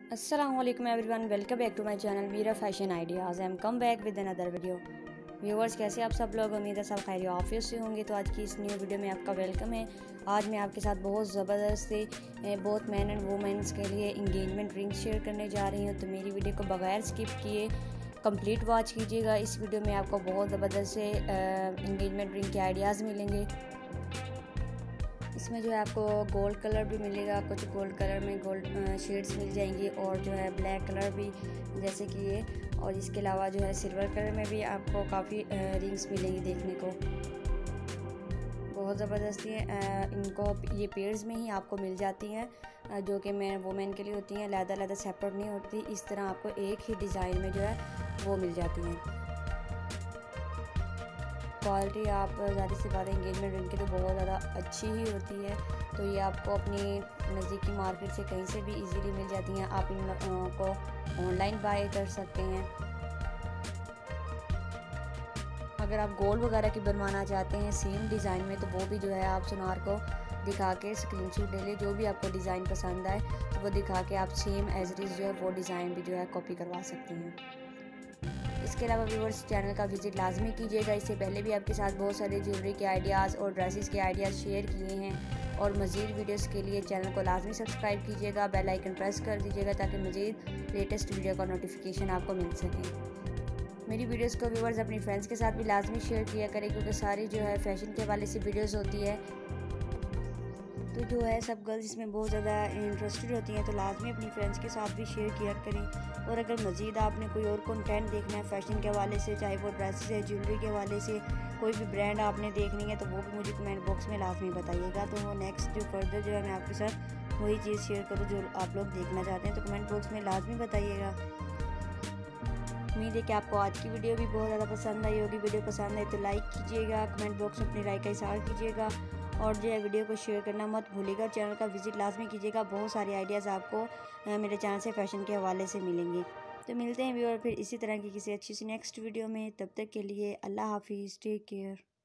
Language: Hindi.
Assalamualaikum everyone, welcome back to my channel Meera fashion ideas. I am come back with another video. Viewers, कैसे आप सब लोग? उम्मीद है सब खैर ऑफिस से होंगे। तो आज की इस न्यू वीडियो में आपका वेलकम है। आज मैं आपके साथ बहुत ज़बरदस्त बहुत मैन एंड वुमेंस के लिए इंगेजमेंट रिंग शेयर करने जा रही हूँ। तो मेरी वीडियो को बगैर स्किप किए कंप्लीट वॉच कीजिएगा। इस वीडियो में आपको बहुत ज़बरदस्त से इंगेजमेंट रिंग के आइडियाज़ मिलेंगे। इसमें जो है आपको गोल्ड कलर भी मिलेगा, कुछ गोल्ड कलर में गोल्ड शेड्स मिल जाएंगी और जो है ब्लैक कलर भी जैसे कि ये, और इसके अलावा जो है सिल्वर कलर में भी आपको काफ़ी रिंग्स मिलेंगी देखने को। बहुत ज़बरदस्ती है। इनको ये पेयर्स में ही आपको मिल जाती हैं, जो कि मैं वुमेन के लिए होती हैं, अलग-अलग सेपरेट नहीं होती। इस तरह आपको एक ही डिज़ाइन में जो है वो मिल जाती हैं। क्वालिटी आप ज़्यादा से ज़्यादा इंगेजमेंट रिंग की तो बहुत ज़्यादा अच्छी ही होती है। तो ये आपको अपनी नज़दीकी मार्केट से कहीं से भी इजीली मिल जाती हैं। आप इन को ऑनलाइन बाय कर सकते हैं। अगर आप गोल्ड वगैरह की बनवाना चाहते हैं सेम डिज़ाइन में, तो वो भी जो है आप सुनार को दिखा के स्क्रीनशॉट ले लें। जो भी आपको डिज़ाइन पसंद आए तो वो दिखा के आप सेम एज इट इज़ जो है वो डिज़ाइन भी जो है कॉपी करवा सकते हैं। इसके अलावा व्यूवर्स, चैनल का विजिट लाजमी कीजिएगा। इससे पहले भी आपके साथ बहुत सारे ज्वेलरी के आइडियाज़ और ड्रेसेस के आइडियाज़ शेयर किए हैं। और मज़ीद वीडियोस के लिए चैनल को लाजमी सब्सक्राइब कीजिएगा, बेल आइकन प्रेस कर दीजिएगा ताकि मज़ीद लेटेस्ट वीडियो का नोटिफिकेशन आपको मिल सके। मेरी वीडियोस को व्यूवर्स अपनी फ्रेंड्स के साथ भी लाजमी शेयर किया करें, क्योंकि सारी जो है फैशन के हवाले से वीडियोज़ होती है। तो जो है सब गर्ल्स इसमें बहुत ज़्यादा इंटरेस्टेड होती हैं, तो लाजमी अपनी फ्रेंड्स के साथ भी शेयर किया करें। और अगर मज़ीद आपने कोई और कंटेंट देखना है फैशन के हवाले से, चाहे वो ड्रेसेस है, ज्वेलरी के हवाले से, कोई भी ब्रांड आपने देखनी है, तो वो भी मुझे कमेंट बॉक्स में लाजमी बताइएगा। तो वो नेक्स्ट जो फर्दर जो है मैं आपके साथ वही चीज़ शेयर करूँ जो आप लोग देखना चाहते हैं। तो कमेंट बॉक्स में लाजमी बताइएगा। उम्मीद है कि आपको आज की वीडियो भी बहुत ज़्यादा पसंद आई होगी। वीडियो पसंद आई तो लाइक कीजिएगा, कमेंट बॉक्स में अपनी राय का इज़हार कीजिएगा और जो है वीडियो को शेयर करना मत भूलिएगा। चैनल का विजिट लाजमी कीजिएगा। बहुत सारे आइडियाज़ आपको मेरे चैनल से फैशन के हवाले से मिलेंगे। तो मिलते हैं व्यूअर फिर इसी तरह की किसी अच्छी सी नेक्स्ट वीडियो में। तब तक के लिए अल्लाह हाफिज़, टेक केयर।